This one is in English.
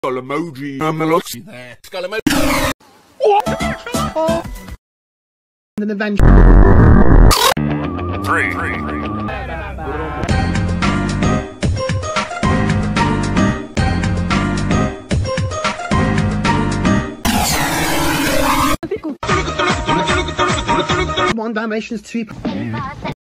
Skull emoji. Emoji there. Skull emoji. An adventure. 3. One Dalmatians 2.